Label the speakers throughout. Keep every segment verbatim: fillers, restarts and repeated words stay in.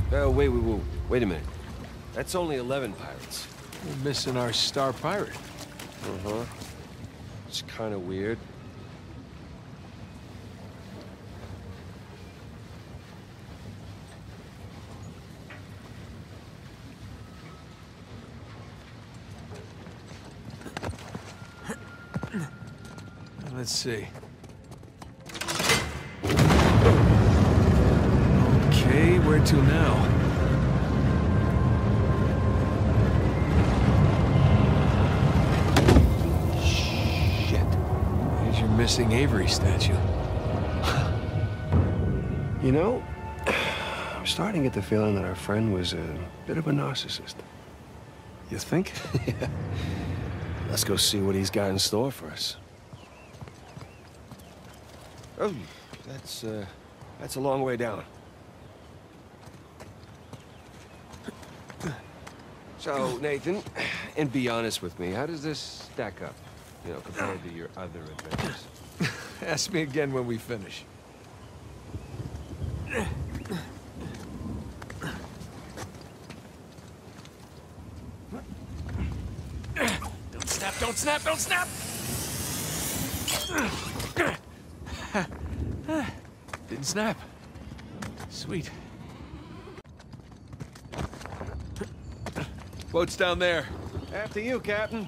Speaker 1: Oh, wait, wait, wait, wait a minute. That's only eleven pirates.
Speaker 2: We're missing our star pirate.
Speaker 1: Uh-huh. It's kind of weird.
Speaker 2: Let's see. Okay, where to now?
Speaker 1: Shit.
Speaker 2: There's your missing Avery statue.
Speaker 1: You know, I'm starting to get the feeling that our friend was a bit of a narcissist.
Speaker 2: You think?
Speaker 1: Yeah. Let's go see what he's got in store for us. Oh, that's, uh, that's a long way down. So, Nathan, and be honest with me, how does this stack up, you know, compared to your other adventures?
Speaker 2: Ask me again when we finish. Don't snap, don't snap, don't snap! Didn't snap. Sweet. Boat's down there.
Speaker 1: After you, Captain.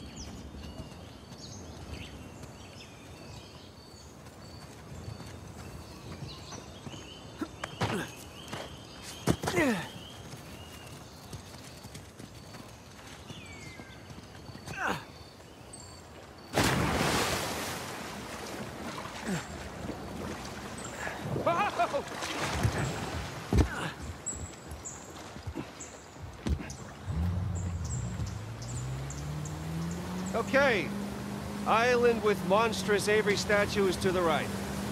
Speaker 1: Okay. Island with monstrous Avery statue is to the right.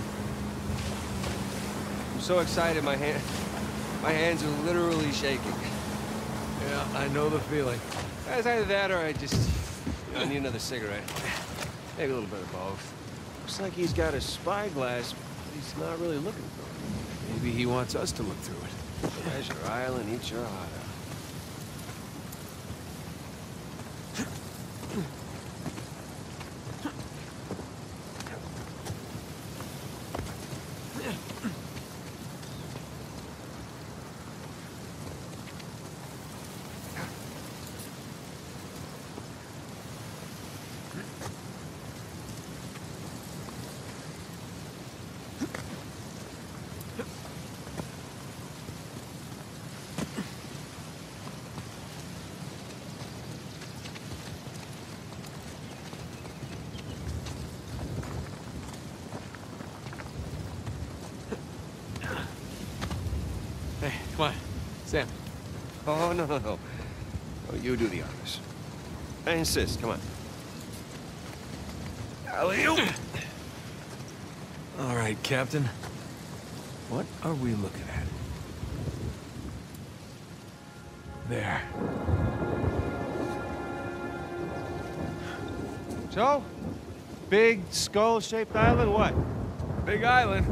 Speaker 1: I'm so excited, my hand... my hands are literally shaking.
Speaker 2: Yeah, I know the feeling.
Speaker 1: It's either that or I just... you know, I need another cigarette. Maybe a little bit of both. Looks like he's got a spyglass, but he's not really looking for it.
Speaker 2: Maybe he wants us to look through it.
Speaker 1: Treasure Island, eat your heart out.
Speaker 2: Hey, come on. Sam.
Speaker 1: Oh, no, no, no. Oh, you do the honors. I insist, come on. Alley-oop!
Speaker 2: All right, Captain. What are we looking at? There.
Speaker 1: So? Big skull-shaped island, what?
Speaker 2: Big island.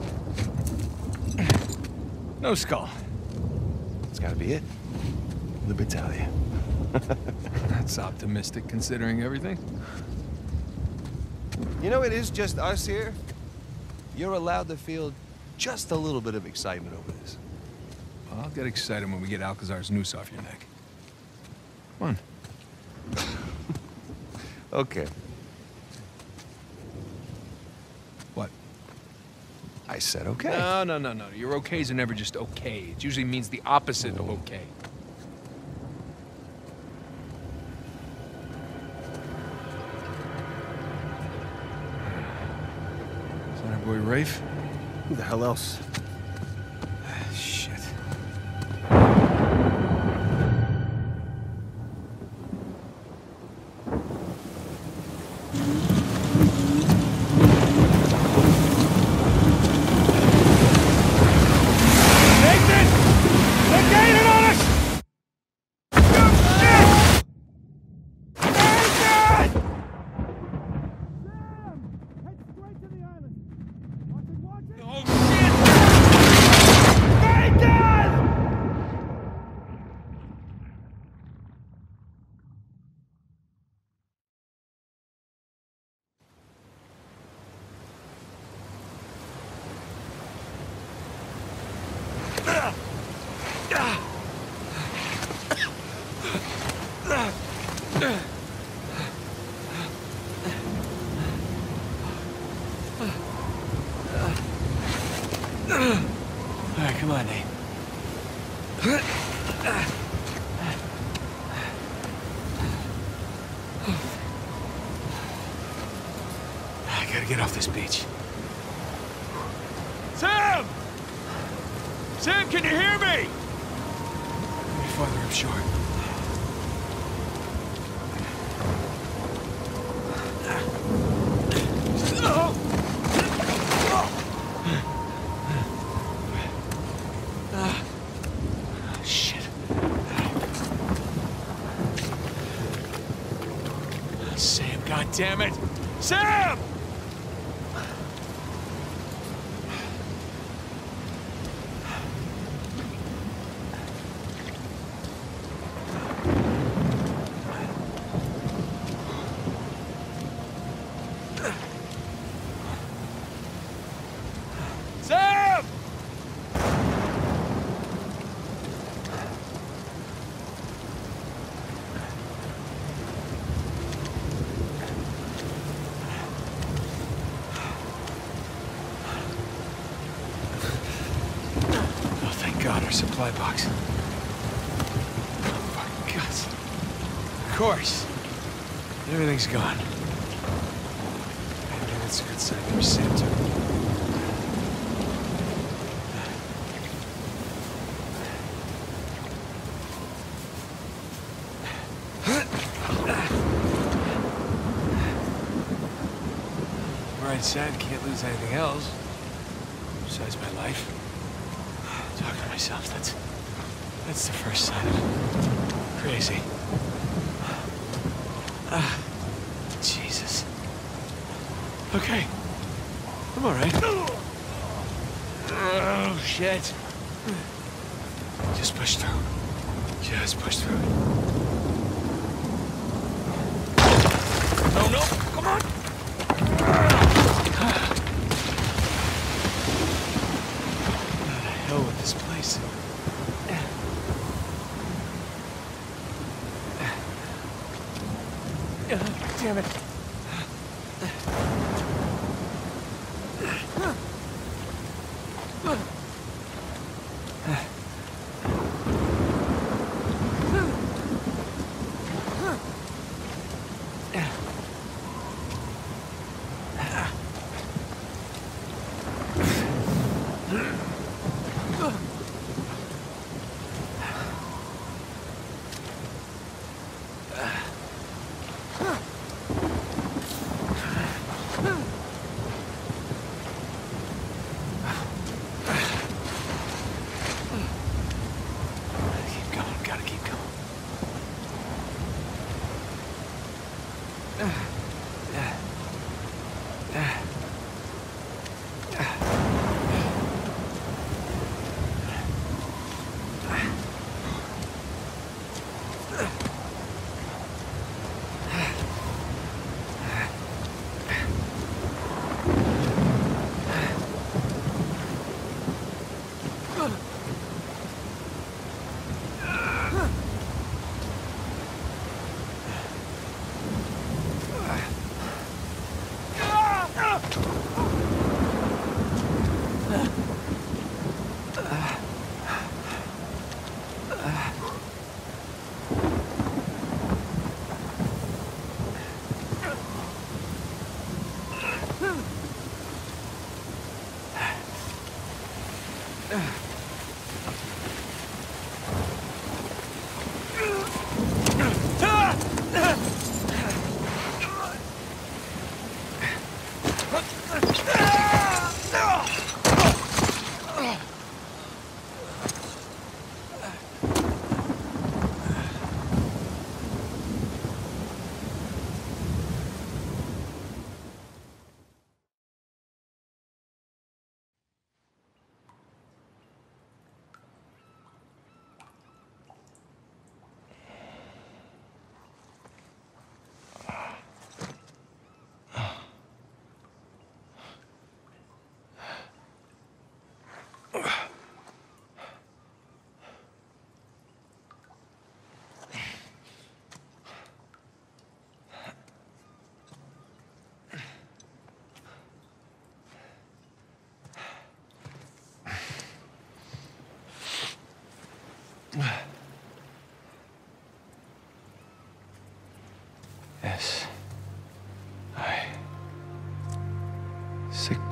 Speaker 2: No skull.
Speaker 1: It's gotta be it. The battalion.
Speaker 2: That's optimistic considering everything.
Speaker 1: You know, it is just us here. You're allowed to feel just a little bit of excitement over this.
Speaker 2: Well, I'll get excited when we get Alcazar's noose off your neck. Come on.
Speaker 1: Okay.
Speaker 2: What?
Speaker 1: I said okay.
Speaker 2: No, no, no, no. Your okays are never just okay. It usually means the opposite of okay. Is that our boy Rafe?
Speaker 1: Who the hell else?
Speaker 2: Shit. Oh, shit!
Speaker 1: Come on, Nate. I gotta get off this beach. Sam! Sam, can you hear me? Let me farther up shore. Damn it! Sam! Sam! God, our supply box. Oh, my God. Of course. Everything's gone. Maybe that's a good sign. Maybe Sam took it. Right side, can't lose anything else. Besides my life. Talking to myself, that's... that's the first sign of crazy. Ah, Jesus. Okay. I'm all right. Oh, shit. Just push through. Just push through. No, no, come on. This place. Damn it.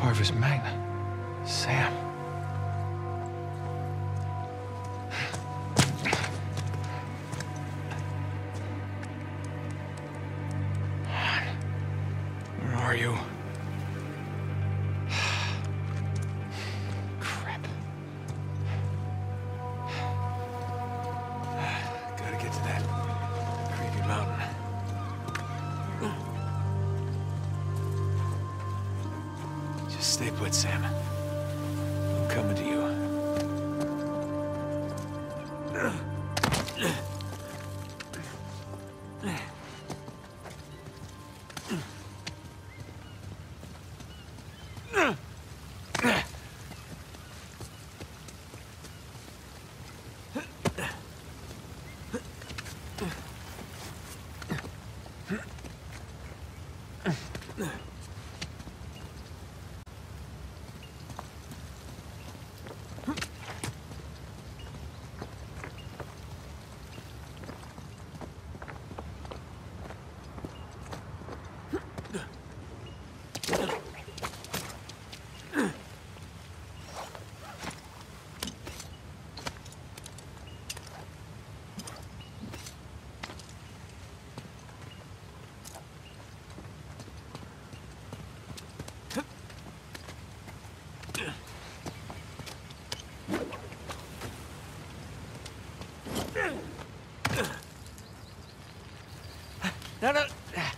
Speaker 2: Harvest Magna. Sam. Where are you? Crap. Gotta get to that creepy mountain. Just stay put, Sam. I'm coming to you.
Speaker 1: No, no.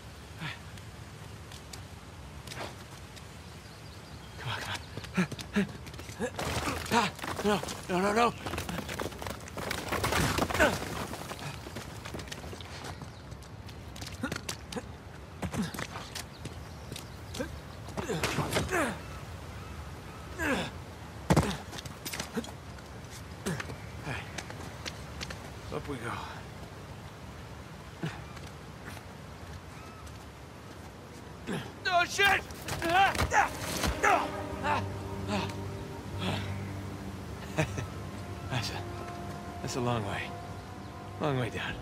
Speaker 1: Come on, come on. No, no, no, no. Up we go. Oh, shit! That's a, that's a long way. Long way down.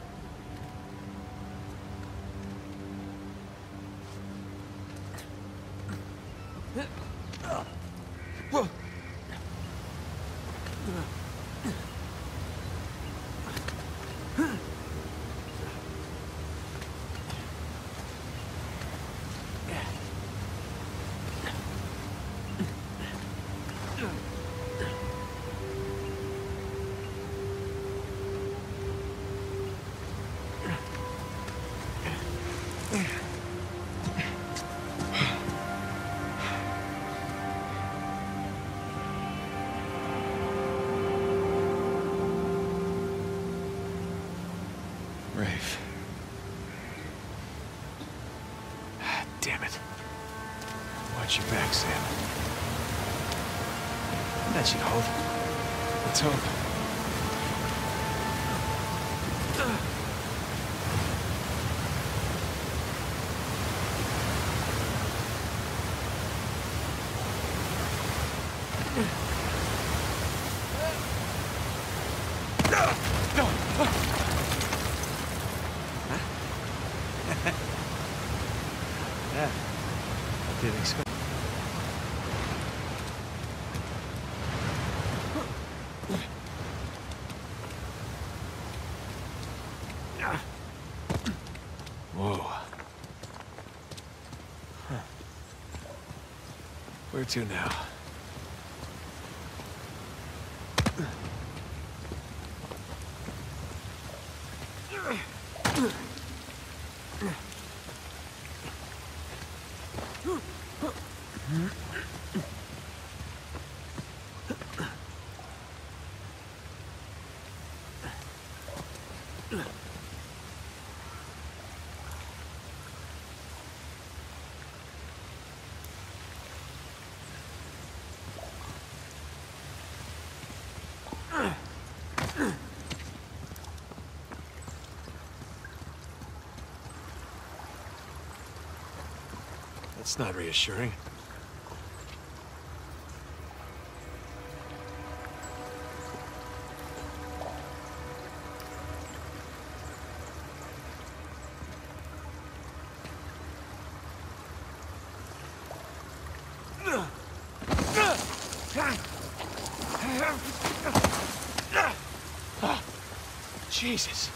Speaker 1: Whoa!
Speaker 2: Rafe. Damn it. Watch your back, Sam. That should hold. Let's hope.
Speaker 1: Yeah, I didn't expect.
Speaker 2: Whoa. Huh. Where to now? That's not reassuring.
Speaker 1: Oh, Jesus.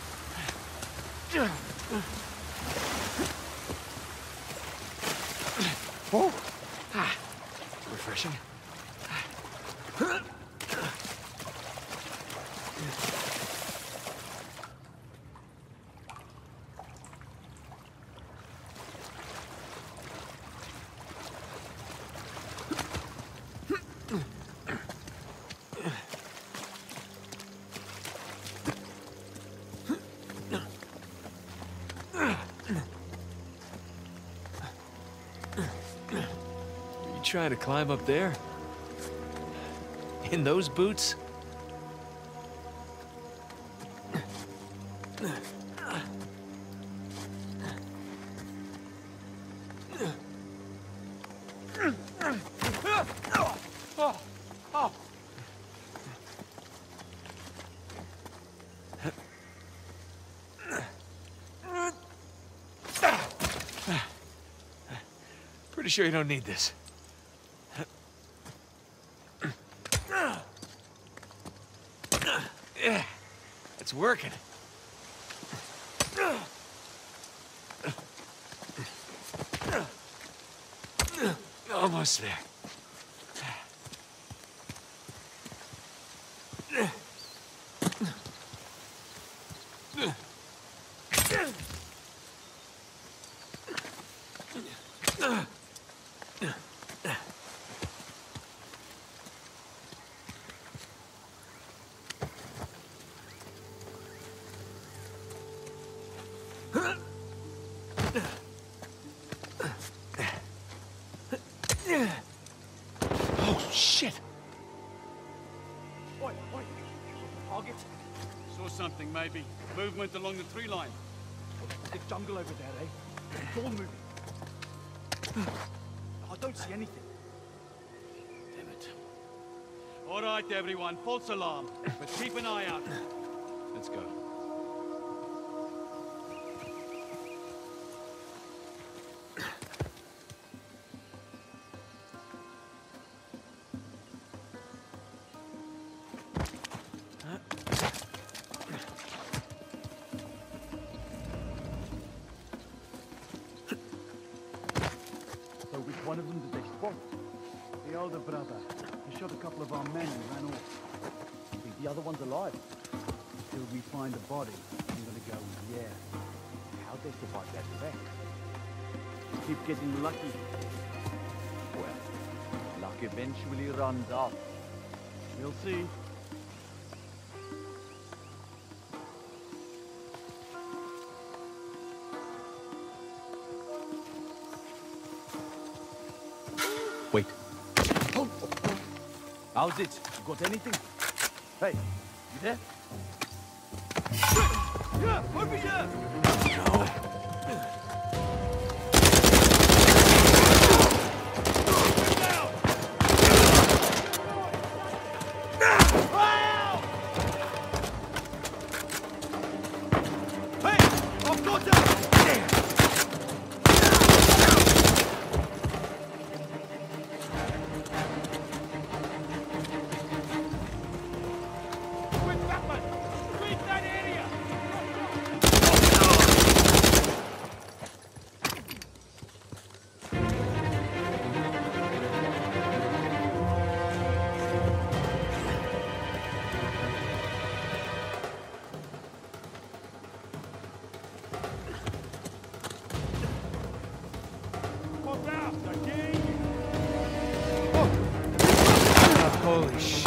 Speaker 1: Oh, ah, refreshing. Trying to climb up there? In those boots? Pretty sure you don't need this. Yeah, it's working. Almost there. Oh, shit!
Speaker 3: Oi, oi! Target!
Speaker 4: Saw something, maybe. Movement along the tree line.
Speaker 3: Thick jungle over there, eh? It's all moving. I don't see anything.
Speaker 4: Damn it. All right, everyone. False alarm. But keep an eye out. Let's go.
Speaker 3: One of them did they spot? The older brother. He shot a couple of our men and ran off. I think the other one's alive. Till we find a body, I'm gonna go, yeah. How'd they survive that wreck? Keep getting lucky. Well, luck eventually runs out. We'll see.
Speaker 2: Wait.
Speaker 3: Oh, oh, oh. How's it? You got anything? Hey, you there? Yeah, over here!
Speaker 1: No. Holy shit.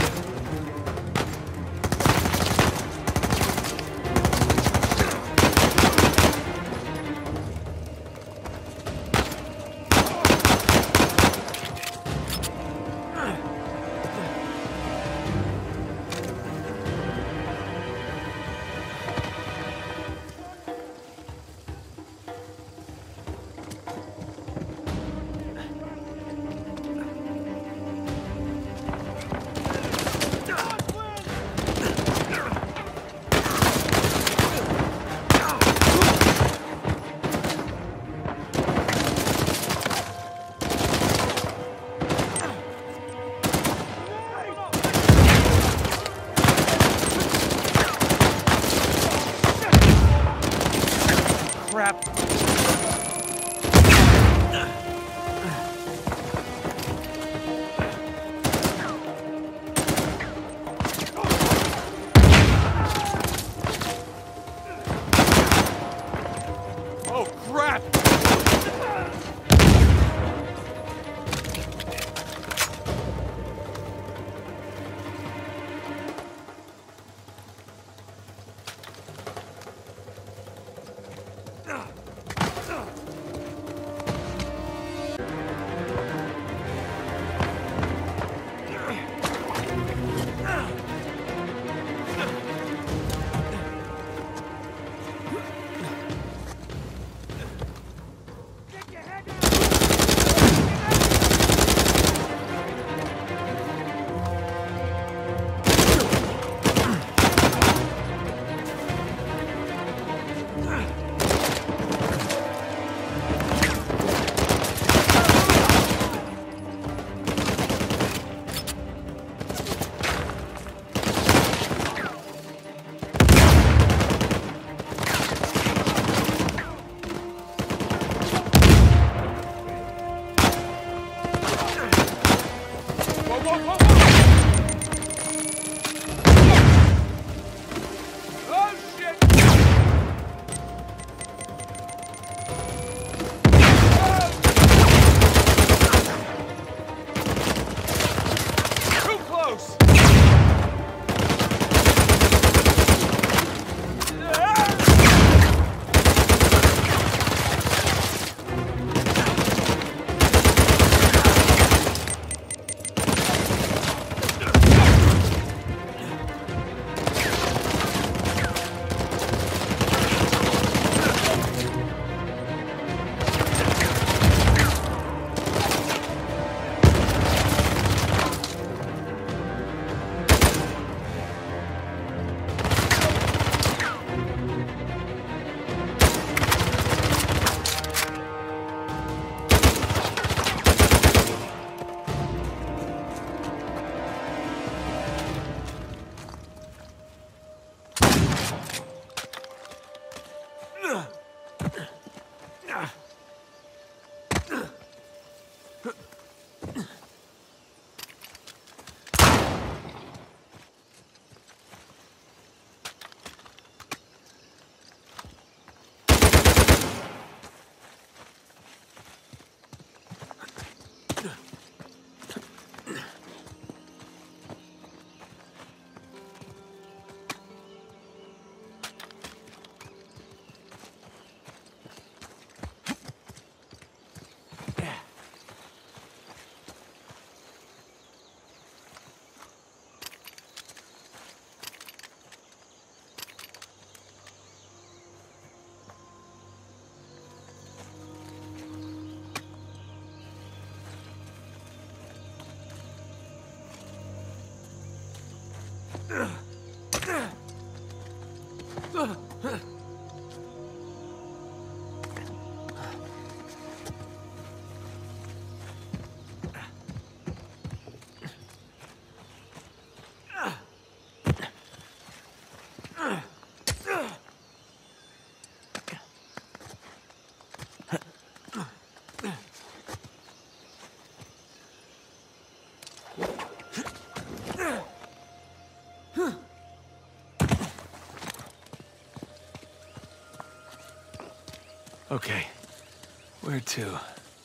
Speaker 2: Okay, where to?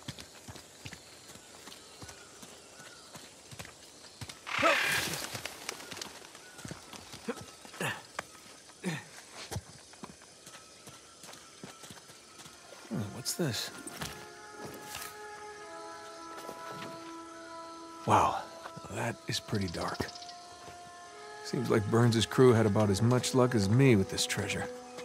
Speaker 2: Hmm, what's this? Wow, that is pretty dark. Seems like Burns' crew had about as much luck as me with this treasure.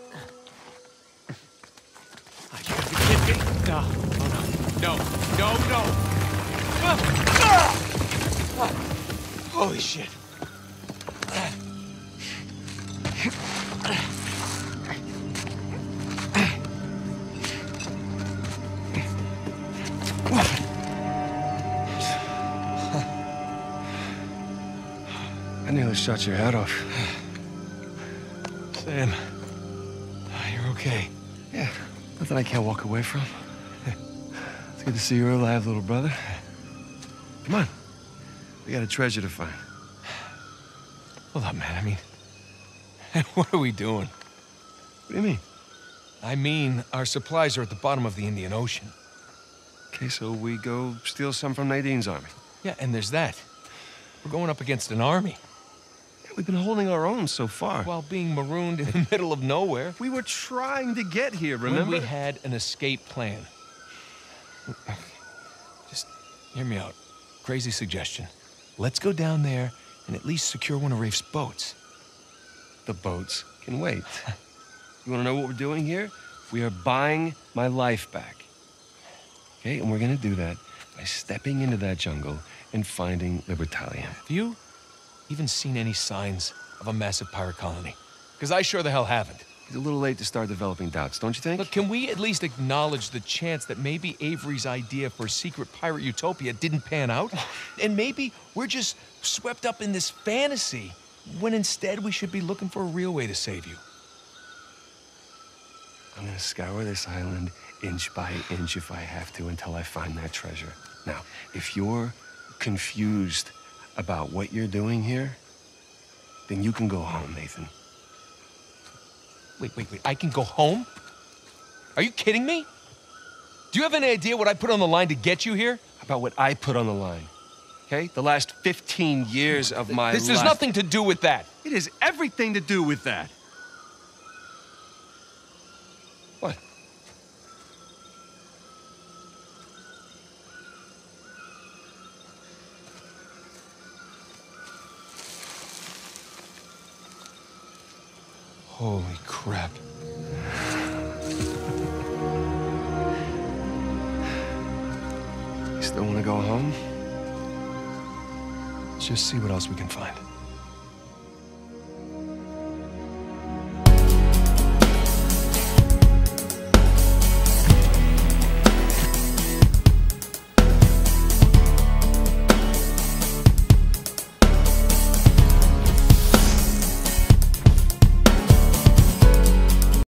Speaker 4: No, oh no, no, no, no! Ah! Ah! Holy shit!
Speaker 1: I nearly shot your head off.
Speaker 2: Sam, you're okay.
Speaker 1: Yeah, nothing I can't walk away from. It's good to see you're alive, little brother. Come on. We got a treasure to find.
Speaker 2: Hold up, man. I mean, what are we doing?
Speaker 1: What do you mean?
Speaker 2: I mean, our supplies are at the bottom of the Indian Ocean.
Speaker 1: Okay, so we go steal some from Nadine's army.
Speaker 2: Yeah, and there's that. We're going up against an army.
Speaker 1: Yeah, we've been holding our own so far.
Speaker 2: While being marooned in the middle of nowhere.
Speaker 1: We were trying to get here, remember?
Speaker 2: When we had an escape plan. Just hear me out. Crazy suggestion. Let's go down there and at least secure one of Rafe's boats.
Speaker 1: The boats can wait. You want to know what we're doing here? We are buying my life back. Okay, and we're going to do that by stepping into that jungle and finding the battalion.
Speaker 2: Have you even seen any signs of a massive pirate colony? Because I sure the hell haven't.
Speaker 1: It's a little late to start developing doubts, don't you think?
Speaker 2: But can we at least acknowledge the chance that maybe Avery's idea for a secret pirate utopia didn't pan out? And maybe we're just swept up in this fantasy when instead we should be looking for a real way to save you.
Speaker 1: I'm gonna scour this island inch by inch if I have to until I find that treasure. Now, if you're confused about what you're doing here, then you can go home, Nathan.
Speaker 2: Wait, wait, wait. I can go home? Are you kidding me? Do you have any idea what I put on the line to get you here?
Speaker 1: About what I put on the line, okay? The last fifteen years of my life.
Speaker 2: This has nothing to do with that.
Speaker 1: It has everything to do with that. What?
Speaker 2: Holy crap.
Speaker 1: You still want to go home?
Speaker 2: Let's just see what else we can find.